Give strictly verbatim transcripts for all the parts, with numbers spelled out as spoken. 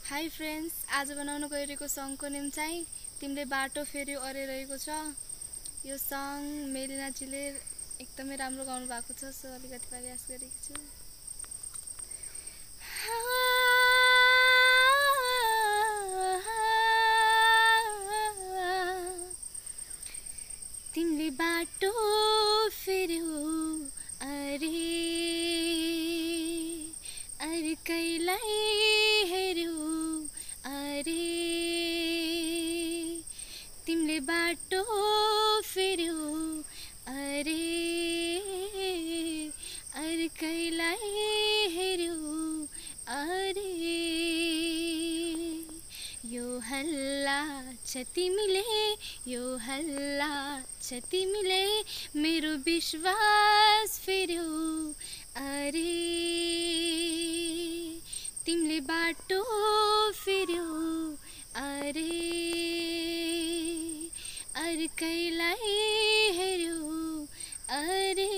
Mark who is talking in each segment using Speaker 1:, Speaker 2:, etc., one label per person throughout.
Speaker 1: High friends, आज बनाउन गइरहेको सङको नेम चाहिँ तिमीले बाटो फेर्यौ अरे रहेको छ। यो सङ मेलिनाजीले एकदमै राम्रो गाउनु भएको छ, सो अलिकति प्रयास गरेकी छु। तिमीले बाटो फेर्यौ अरे अर्कैलाई हेर्यौ अरे तिमीले बाटो फेर्यौ अरे अर्कैलाई हेर्यौ अरे यो हल्ला छ तिमीले यो हल्ला छ तिमीले मेरो विश्वास फेर्यौ अरे तिमीले बाटो फेर्यौ अरे अर्कैलाई हेर्यौ अरे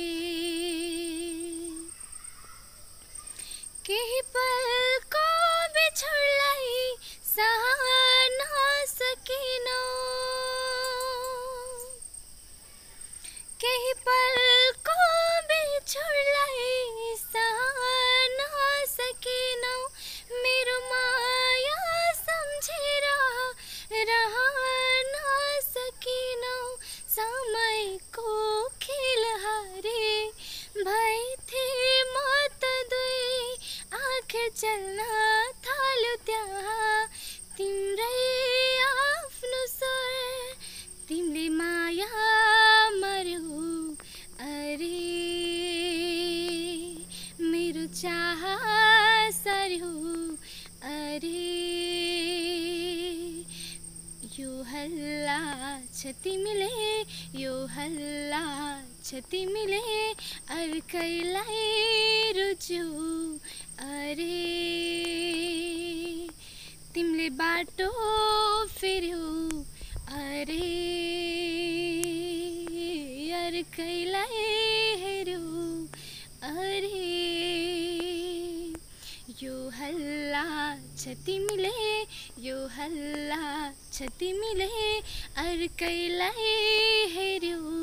Speaker 1: केही पलको बिछोडलाई सहन सकिनौ केही पलको बिछोडलाई सहन सकिनौ मेरो माया सम्झेर रहन सकिनौ समयको खेल हारे भएथे म त दुई आखिर चल्न थाल्यो त्यहाँ तिम्रै आफ्नो स्वर तिमीले माया मर्यौ अरे मेरो चाह सर्यौ अरे यो हल्ला छ तिमीले यो हल्ला छ तिमीले अर्कैलाई रुच्यौ अरे तिमीले बाटो फेर्यौ अरे अर्कैलाई हेर्यौ अरे यो हल्ला छ तिमीले यो हल्ला छ तिमीले अर्कैलाई हेर्यौ